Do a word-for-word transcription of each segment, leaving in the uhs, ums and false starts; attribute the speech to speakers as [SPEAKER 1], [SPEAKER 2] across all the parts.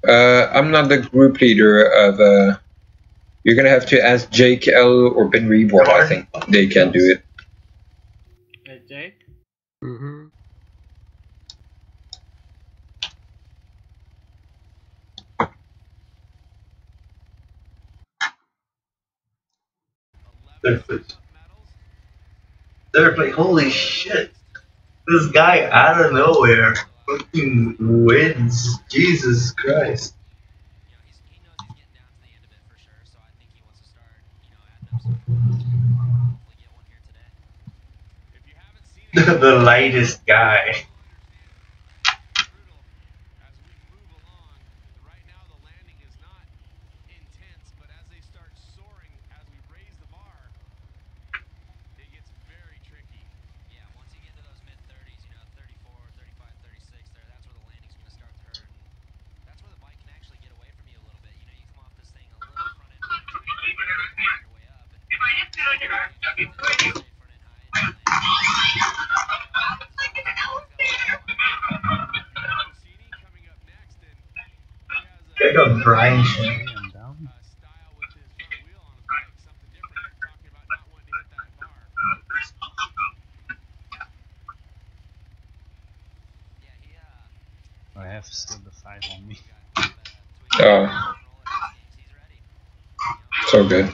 [SPEAKER 1] Uh, I'm not the group leader of. Uh, you're gonna have to ask Jake L or Ben Reborn. I think they can do it.
[SPEAKER 2] Hey, Jake?
[SPEAKER 3] Mm-hmm.
[SPEAKER 4] Third place. Third place. Holy shit! This guy out of nowhere fucking wins. Jesus Christ. The lightest guy. I got Brian.
[SPEAKER 3] Okay, I'm down. I have still the five on me.
[SPEAKER 1] Oh, so good.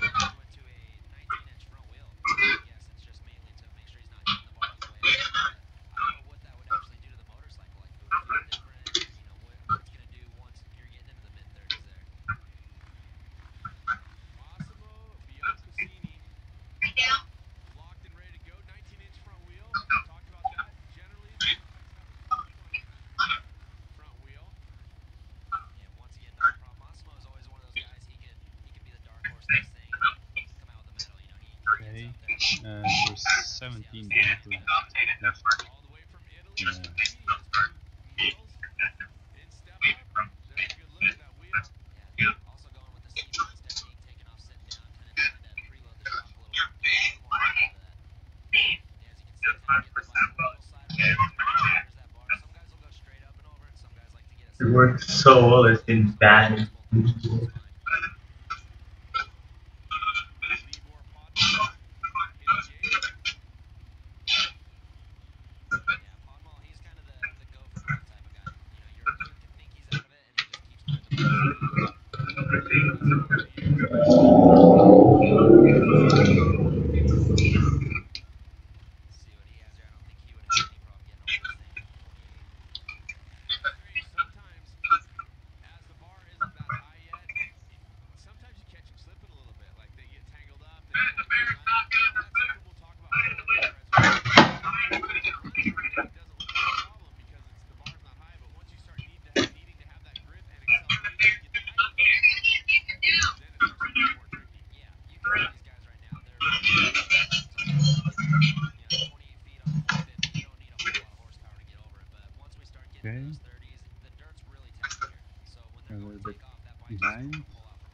[SPEAKER 3] Okay, uh, there's seventeen people left. Yeah.
[SPEAKER 4] It worked so well, it's been bad.
[SPEAKER 3] Okay. A little bit behind.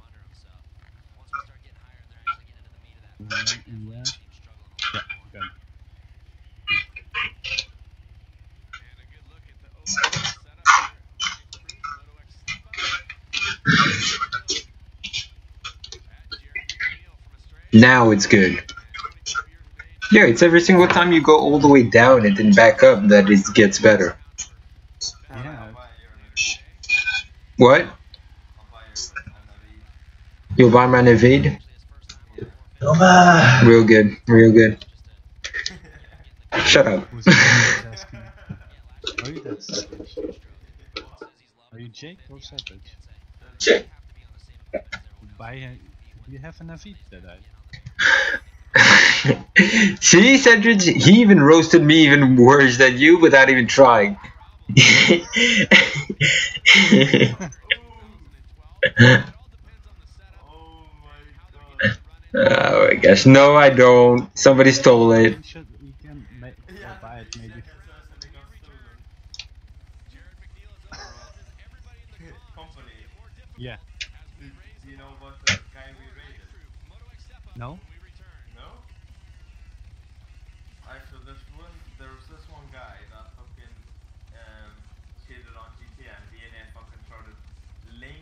[SPEAKER 3] Uh, yeah. Yeah, good.
[SPEAKER 1] Now it's good. Yeah, it's every single time you go all the way down and then back up that it gets better.
[SPEAKER 3] Yeah.
[SPEAKER 1] What? You'll buy my Navid? Real good, real good. Shut up.
[SPEAKER 3] Who's asking? Are you that savage? Are you Jake or Savage?
[SPEAKER 4] Check.
[SPEAKER 3] Buy a, you have an Navid that I.
[SPEAKER 1] See, Cedric, he even roasted me even worse than you without even trying. Oh my gosh, no I don't. Somebody stole it.
[SPEAKER 3] You should, you can make, uh, buy it maybe. Yeah.
[SPEAKER 5] Do you know about the guy we raided?
[SPEAKER 3] No?
[SPEAKER 5] No? Actually, there's one. There was this one guy that fucking um, cheated on G T A, and D N A fucking started laying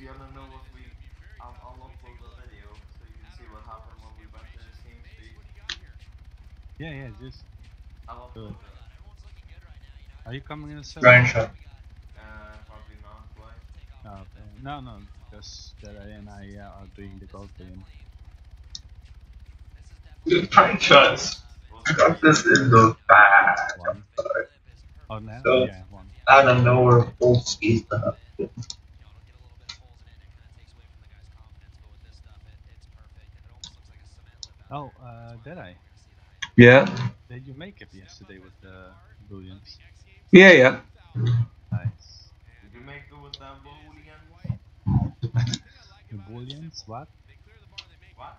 [SPEAKER 5] you wanna know what we? I'll, I'll upload the video so you can see what happened when we went to the same street.
[SPEAKER 3] Yeah, yeah, just.
[SPEAKER 5] I'll
[SPEAKER 3] Good.
[SPEAKER 5] upload it.
[SPEAKER 3] Are you coming in a server?
[SPEAKER 4] Grind shot.
[SPEAKER 5] Uh, probably not. Why?
[SPEAKER 3] Oh, okay. No, no, because Deadeye and I uh, are doing the gold game.
[SPEAKER 4] Dude, grind shots. I got this in the bag.
[SPEAKER 3] One. Oh, now?
[SPEAKER 4] So-
[SPEAKER 3] Yeah, one.
[SPEAKER 4] Out of nowhere, full speed stuff.
[SPEAKER 3] Oh, uh, Deadeye.
[SPEAKER 1] Yeah.
[SPEAKER 3] Did you make it yesterday with the Booleans?
[SPEAKER 1] Yeah, yeah.
[SPEAKER 3] Nice.
[SPEAKER 5] Did you make it with that boolean?
[SPEAKER 3] The Booleans? What?
[SPEAKER 5] What?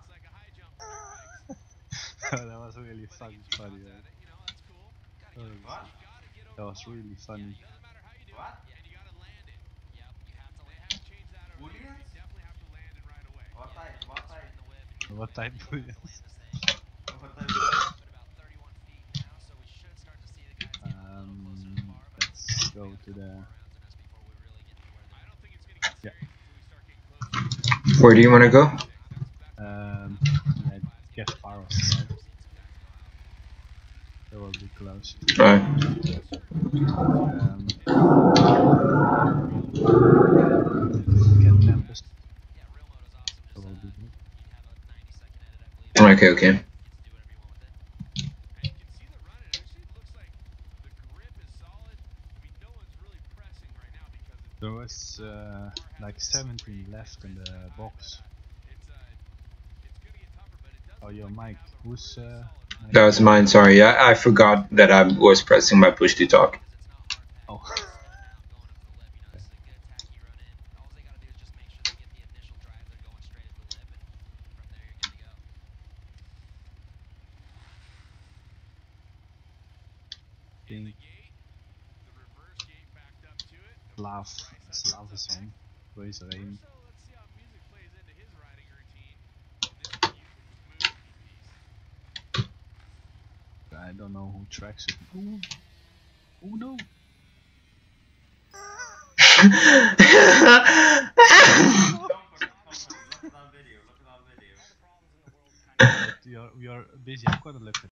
[SPEAKER 3] That was really fucking funny. Man. Oh,
[SPEAKER 5] What?
[SPEAKER 3] that was really funny.
[SPEAKER 5] What? Booleans? What type? What type?
[SPEAKER 3] What type Booleans?
[SPEAKER 5] What type?
[SPEAKER 3] Um, let's go to the. Yeah.
[SPEAKER 1] Where do you want to go?
[SPEAKER 3] Um, yeah, get far again. They will be close.
[SPEAKER 1] Right.
[SPEAKER 3] Um, get Tempest. That will be good.
[SPEAKER 1] Okay, okay.
[SPEAKER 3] There was uh, like seventeen left in the box. Oh, your mic. Who's uh? mic?
[SPEAKER 1] That was mine, sorry. I, I forgot that I was pressing my push to talk.
[SPEAKER 3] Oh. Think Slav, Slav is on. Razor aim. I don't know who tracks it. Ooh. Oh no!
[SPEAKER 5] Look at that video. Look at that video.
[SPEAKER 3] We are, we are busy. I've got to look at